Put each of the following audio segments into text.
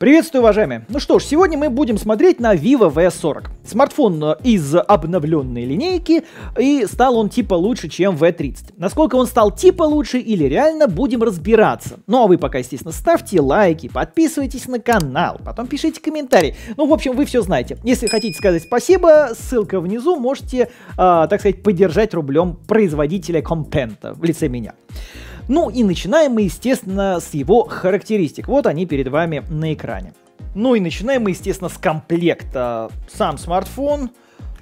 Приветствую, уважаемые! Ну что ж, сегодня мы будем смотреть на Vivo V40. Смартфон из обновленной линейки, и стал он типа лучше, чем V30. Насколько он стал типа лучше или реально, будем разбираться. Ну а вы пока, естественно, ставьте лайки, подписывайтесь на канал, потом пишите комментарии. Ну, в общем, вы все знаете. Если хотите сказать спасибо, ссылка внизу, можете, так сказать, поддержать рублем производителя контента в лице меня. Ну и начинаем мы, естественно, с его характеристик. Вот они перед вами на экране. Ну и начинаем мы, естественно, с комплекта. Сам смартфон,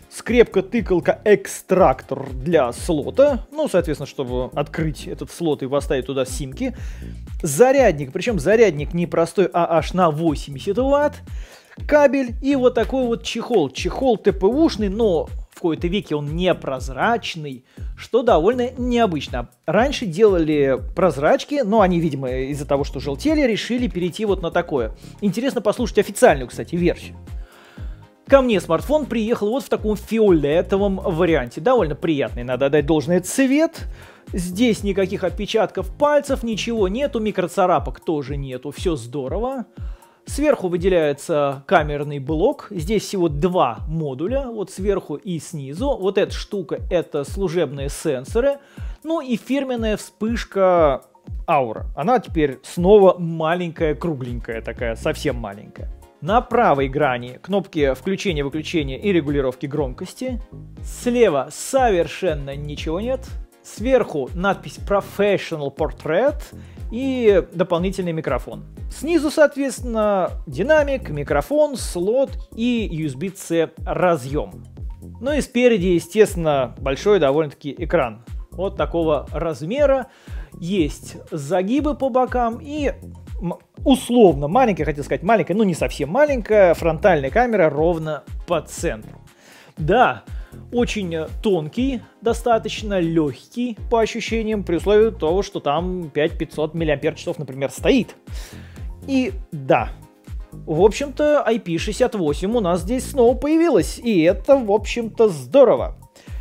скрепка-тыкалка-экстрактор для слота. Ну, соответственно, чтобы открыть этот слот и поставить туда симки. Зарядник, причем зарядник не простой, а аж на 80 Вт. Кабель и вот такой вот чехол. Чехол ТПУшный, но в кои-то веки он непрозрачный, что довольно необычно. Раньше делали прозрачки, но они, видимо, из-за того, что желтели, решили перейти вот на такое. Интересно послушать официальную, кстати, версию. Ко мне смартфон приехал вот в таком фиолетовом варианте. Довольно приятный, надо отдать должное, цвет. Здесь никаких отпечатков пальцев, ничего нету, микроцарапок тоже нету, все здорово. Сверху выделяется камерный блок. Здесь всего два модуля, вот сверху и снизу. Вот эта штука — это служебные сенсоры. Ну и фирменная вспышка Aura. Она теперь снова маленькая, кругленькая такая, совсем маленькая. На правой грани кнопки включения-выключения и регулировки громкости. Слева совершенно ничего нет. Сверху надпись Professional Portrait и дополнительный микрофон. Снизу, соответственно, динамик, микрофон, слот и USB-C разъем. Ну и спереди, естественно, большой довольно-таки экран. Вот такого размера. Есть загибы по бокам и условно маленькая, хотел сказать маленькая, но не совсем маленькая, фронтальная камера ровно по центру. Да, очень тонкий, достаточно легкий по ощущениям, при условии того, что там 5500 мАч, например, стоит. И да, в общем-то, IP68 у нас здесь снова появилась, и это, в общем-то, здорово.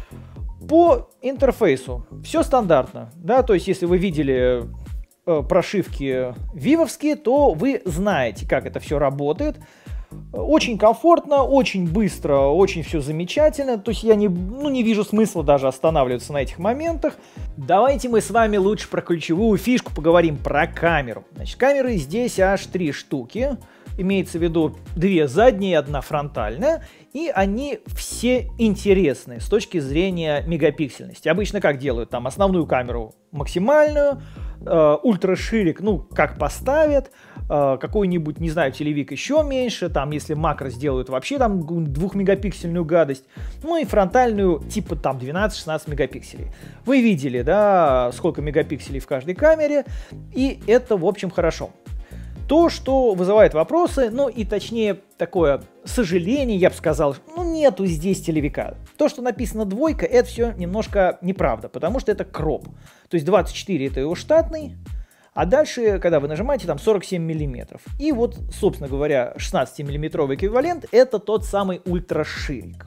По интерфейсу все стандартно, да, то есть если вы видели прошивки вивовские, то вы знаете, как это все работает. Очень комфортно, очень быстро, очень все замечательно. То есть я не вижу смысла даже останавливаться на этих моментах. Давайте мы с вами лучше про ключевую фишку поговорим, про камеру. Значит, камеры здесь аж 3 штуки. Имеется в виду 2 задние, 1 фронтальная. И они все интересные с точки зрения мегапиксельности. Обычно как делают? Там основную камеру максимальную, ультраширик, ну, как поставят, какой-нибудь, не знаю, телевик еще меньше, там, если макро сделают, вообще там 2-мегапиксельную гадость, ну и фронтальную, типа там 12-16 мегапикселей. Вы видели, да, сколько мегапикселей в каждой камере, и это, в общем, хорошо. То, что вызывает вопросы, ну и точнее такое сожаление, я бы сказал, ну нету здесь телевика. То, что написано 2, это все немножко неправда, потому что это кроп. То есть 24 это его штатный, а дальше, когда вы нажимаете, там 47 мм. И вот, собственно говоря, 16-миллиметровый эквивалент это тот самый ультраширик.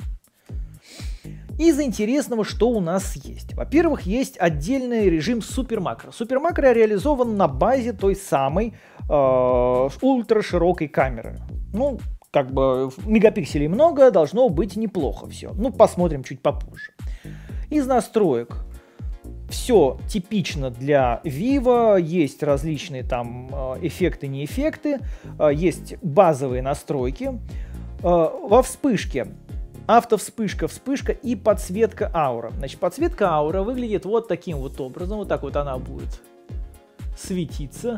Из интересного, что у нас есть? Во-первых, есть отдельный режим супермакро. Супермакро реализован на базе той самой ультраширокой камеры. Ну, как бы мегапикселей много, должно быть неплохо все. Ну, посмотрим чуть попозже. Из настроек. Все типично для Vivo, есть различные там эффекты, не эффекты, есть базовые настройки. Во вспышке. Автовспышка, вспышка и подсветка аура. Значит, подсветка аура выглядит вот таким вот образом. Вот так вот она будет светиться.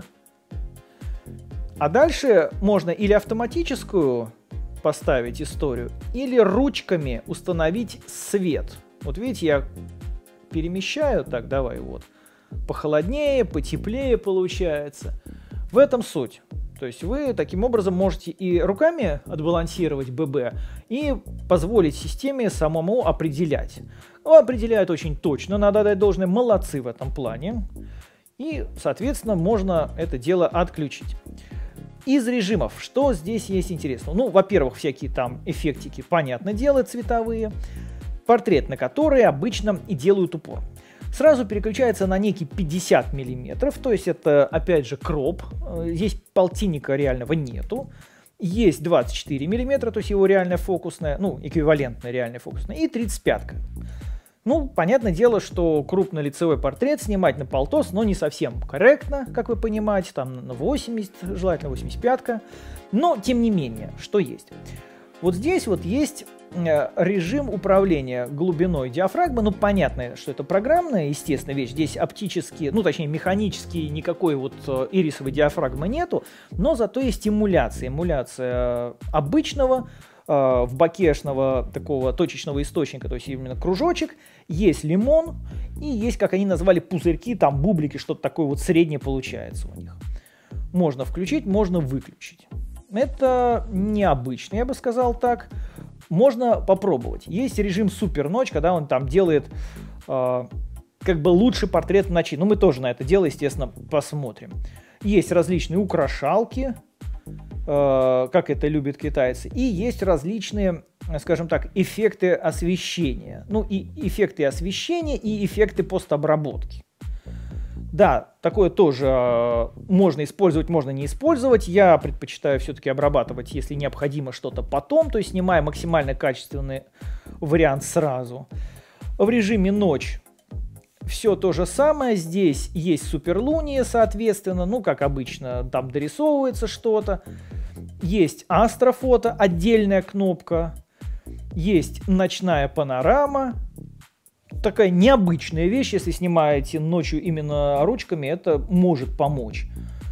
А дальше можно или автоматическую поставить историю, или ручками установить свет. Вот видите, я перемещаю. Так, давай вот. Похолоднее, потеплее получается. В этом суть. То есть вы таким образом можете и руками отбалансировать ББ, и позволить системе самому определять. Ну, определяет очень точно, надо дать должное, молодцы в этом плане. И, соответственно, можно это дело отключить. Из режимов, что здесь есть интересного? Ну, во-первых, всякие там эффектики, понятное дело, цветовые. Портрет, на который обычно и делают упор. сразу переключается на некий 50 мм, то есть это опять же кроп, здесь полтинника реального нету. Есть 24 мм, то есть его реальная фокусная, ну, эквивалентная реальная фокусная, и 35-ка. Ну, понятное дело, что крупнолицевой портрет снимать на полтос, но не совсем корректно, как вы понимаете, там на 80, желательно 85-ка. Но, тем не менее, что есть? Вот здесь вот есть режим управления глубиной диафрагмы. Ну, понятно, что это программная, естественно, вещь. Здесь оптически, ну, точнее, механически никакой вот ирисовой диафрагмы нету, но зато есть эмуляция. Эмуляция обычного в бакешного такого точечного источника, то есть именно кружочек, есть лимон и есть, как они назвали, пузырьки, там бублики, что-то такое вот среднее получается у них. Можно включить, можно выключить. Это необычно, я бы сказал так. Можно попробовать. Есть режим супер ночь, когда он там делает как бы лучший портрет в ночи. Ну, мы тоже на это дело, естественно, посмотрим. Есть различные украшалки, как это любят китайцы, и есть различные, скажем так, эффекты освещения. Ну, и эффекты освещения, и эффекты постобработки. Да, такое тоже можно использовать, можно не использовать. Я предпочитаю все-таки обрабатывать, если необходимо, что-то потом, то есть снимая максимально качественный вариант сразу. В режиме ночь все то же самое. Здесь есть суперлуния, соответственно, ну, как обычно, там дорисовывается что-то. Есть астрофото, отдельная кнопка. Есть ночная панорама. Такая необычная вещь, если снимаете ночью именно ручками, это может помочь.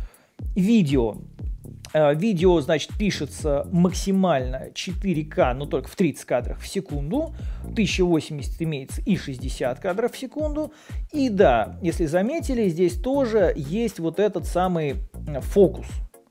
Видео. Видео, значит, пишется максимально 4К, но только в 30 кадров в секунду. 1080 имеется и 60 кадров в секунду. И да, если заметили, здесь тоже есть вот этот самый фокус.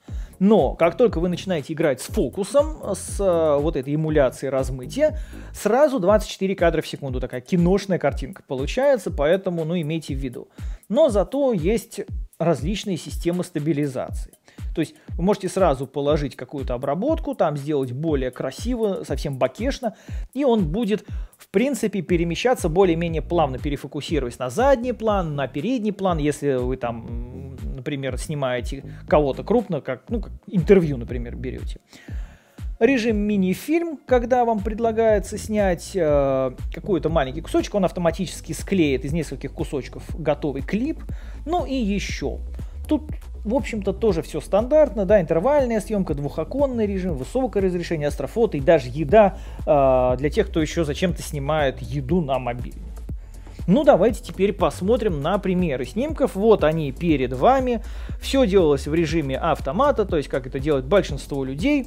Но как только вы начинаете играть с фокусом, с вот этой эмуляцией размытия, сразу 24 кадра в секунду. Такая киношная картинка получается, поэтому, ну, имейте в виду. Но зато есть различные системы стабилизации. То есть вы можете сразу положить какую-то обработку, там сделать более красиво, совсем бакешно, и он будет, в принципе, перемещаться более-менее плавно, перефокусируясь на задний план, на передний план, если вы там, например, снимаете кого-то крупно, как, ну, как интервью, например, берете. Режим мини-фильм, когда вам предлагается снять какой-то маленький кусочек, он автоматически склеит из нескольких кусочков готовый клип. Ну и еще. Тут, в общем-то, тоже все стандартно, да, интервальная съемка, двухоконный режим, высокое разрешение, астрофото и даже еда для тех, кто еще зачем-то снимает еду на мобильник. Ну, давайте теперь посмотрим на примеры снимков. Вот они перед вами. Все делалось в режиме автомата, то есть как это делает большинство людей.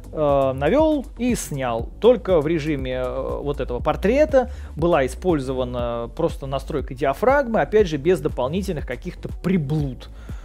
Навел и снял. Только в режиме вот этого портрета была использована просто настройка диафрагмы, опять же, без дополнительных каких-то приблуд.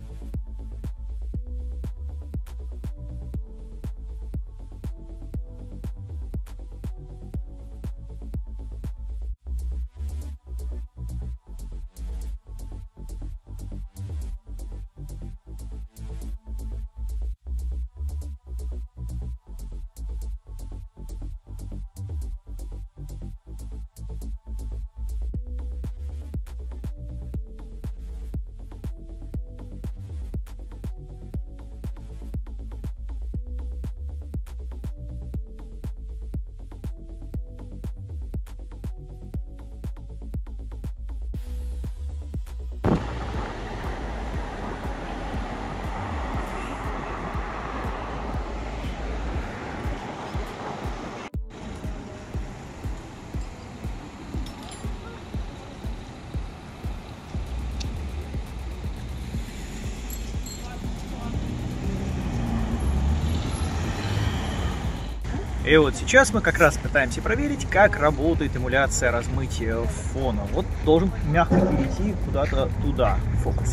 И вот сейчас мы как раз пытаемся проверить, как работает эмуляция размытия фона. Вот должен мягко перейти куда-то туда фокус.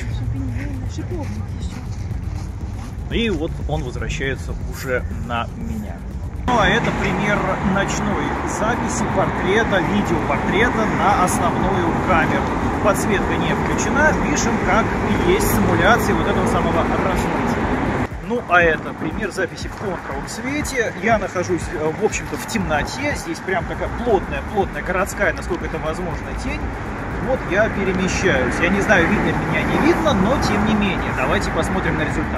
И вот он возвращается уже на меня. Ну а это пример ночной записи портрета, видеопортрета на основную камеру. Подсветка не включена, пишем как есть симуляции вот этого самого размытия. Ну, а это пример записи в контровом свете. Я нахожусь, в общем-то, в темноте. Здесь прям такая плотная городская, насколько это возможно, тень. Вот я перемещаюсь. Я не знаю, видно меня, не видно, но тем не менее. Давайте посмотрим на результат.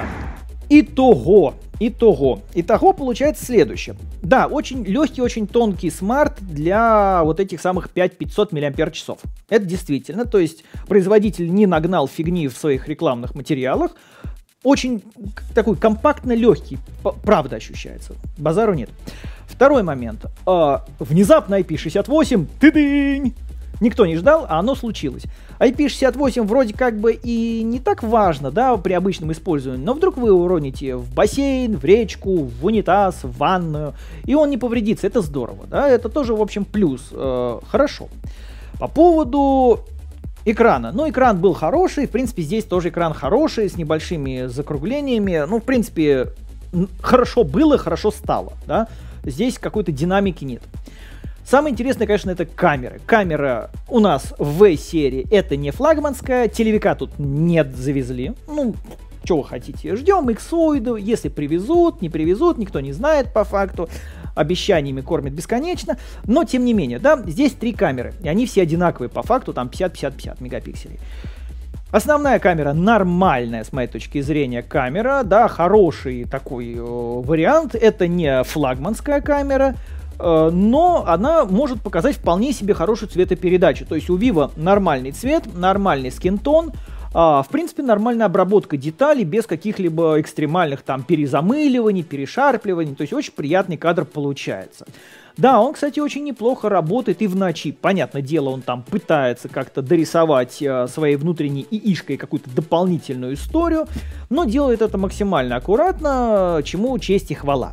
Итого получается следующее. Да, очень легкий, очень тонкий смарт для вот этих самых 5500 мАч. Это действительно, то есть производитель не нагнал фигни в своих рекламных материалах. Очень такой компактно легкий, правда ощущается. Базару нет. Второй момент. Внезапно IP68, ты-дынь! Никто не ждал, а оно случилось. IP68 вроде как бы и не так важно, да, при обычном использовании, но вдруг вы уроните в бассейн, в речку, в унитаз, в ванную, и он не повредится, это здорово, да, это тоже, в общем, плюс, хорошо. По поводу экрана, ну, экран был хороший, в принципе, здесь тоже экран хороший, с небольшими закруглениями, ну, в принципе, хорошо было, хорошо стало, да, здесь какой-то динамики нет. Самое интересное, конечно, это камеры. Камера у нас в V-серии это не флагманская, телевика тут нет, завезли. Ну, что вы хотите, ждем иксоиду, если привезут, не привезут, никто не знает по факту. Обещаниями кормят бесконечно, но тем не менее, да, здесь 3 камеры, и они все одинаковые по факту, там 50-50-50 мегапикселей. Основная камера нормальная, с моей точки зрения, камера, да, хороший такой вариант, это не флагманская камера, но она может показать вполне себе хорошую цветопередачу. То есть у Vivo нормальный цвет, нормальный скинтон, в принципе нормальная обработка деталей без каких-либо экстремальных там перезамыливаний, перешарпливаний. То есть очень приятный кадр получается. Да, он, кстати, очень неплохо работает и в ночи. Понятное дело, он там пытается как-то дорисовать своей внутренней ИИшкой какую-то дополнительную историю, но делает это максимально аккуратно, чему честь и хвала.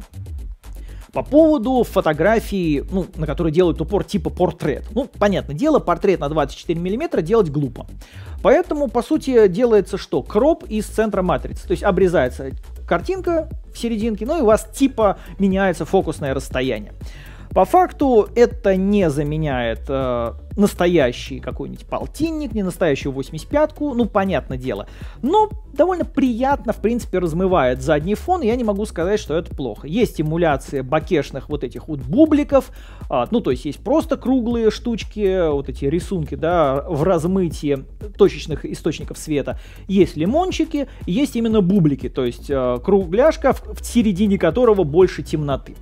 По поводу фотографии, ну, на которые делают упор типа портрет. Ну, понятное дело, портрет на 24 мм делать глупо. Поэтому, по сути, делается что? Кроп из центра матрицы. То есть обрезается картинка в серединке, ну и у вас типа меняется фокусное расстояние. По факту это не заменяет настоящий какой-нибудь полтинник, не настоящую 85-ку, ну, понятное дело. Но довольно приятно, в принципе, размывает задний фон, я не могу сказать, что это плохо. Есть эмуляция бокешных вот этих вот бубликов, ну, то есть есть просто круглые штучки, вот эти рисунки, да, в размытии точечных источников света. Есть лимончики, есть именно бублики, то есть кругляшка, в середине которого больше темноты.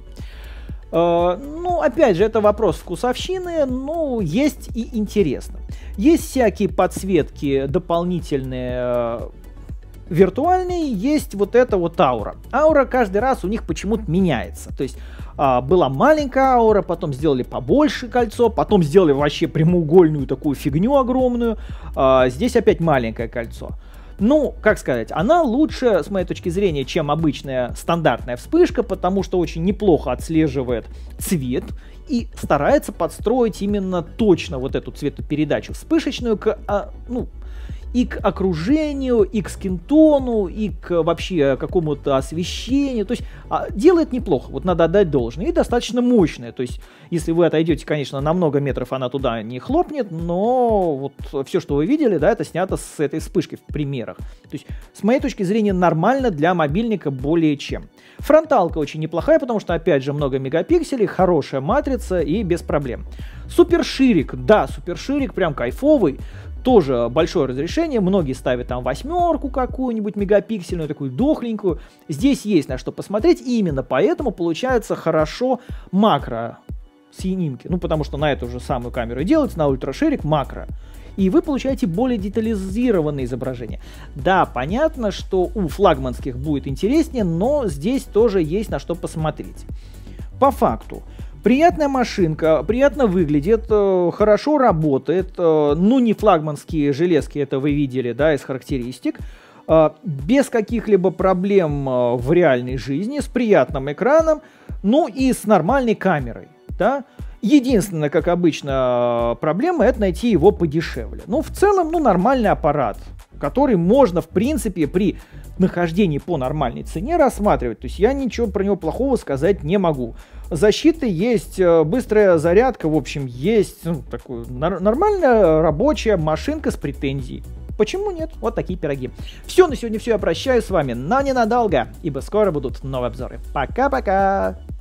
Ну, опять же, это вопрос вкусовщины, но есть и интересно. Есть всякие подсветки дополнительные, виртуальные, есть вот эта вот аура. Аура каждый раз у них почему-то меняется. То есть была маленькая аура, потом сделали побольше кольцо, потом сделали вообще прямоугольную такую фигню огромную. Здесь опять маленькое кольцо. Ну, как сказать, она лучше, с моей точки зрения, чем обычная стандартная вспышка, потому что очень неплохо отслеживает цвет и старается подстроить именно точно вот эту цветопередачу вспышечную к, и к окружению, и к скинтону, и к вообще какому-то освещению. То есть делает неплохо, вот надо отдать должное. И достаточно мощная. То есть если вы отойдете, конечно, на много метров, она туда не хлопнет, но вот все, что вы видели, да, это снято с этой вспышкой в примерах. То есть с моей точки зрения нормально для мобильника более чем. Фронталка очень неплохая, потому что опять же много мегапикселей, хорошая матрица и без проблем. Суперширик, да, суперширик прям кайфовый. Тоже большое разрешение, многие ставят там 8-ку какую-нибудь мегапиксельную, такую дохленькую. Здесь есть на что посмотреть, и именно поэтому получается хорошо макро снимки. Ну, потому что на эту же самую камеру делается, на ультраширик макро. И вы получаете более детализированное изображение. Да, понятно, что у флагманских будет интереснее, но здесь тоже есть на что посмотреть. По факту. Приятная машинка, приятно выглядит, хорошо работает, ну не флагманские железки, это вы видели, да, из характеристик, без каких-либо проблем в реальной жизни, с приятным экраном, ну и с нормальной камерой, да. Единственная, как обычно, проблема — это найти его подешевле. Ну, в целом, ну, нормальный аппарат, который можно, в принципе, при нахождении по нормальной цене рассматривать. То есть я ничего про него плохого сказать не могу. Защита есть, быстрая зарядка, в общем, есть, ну, такую нормальная рабочая машинка с претензией. Почему нет? Вот такие пироги. Все, на сегодня все. Я прощаюсь с вами, но ненадолго, ибо скоро будут новые обзоры. Пока-пока!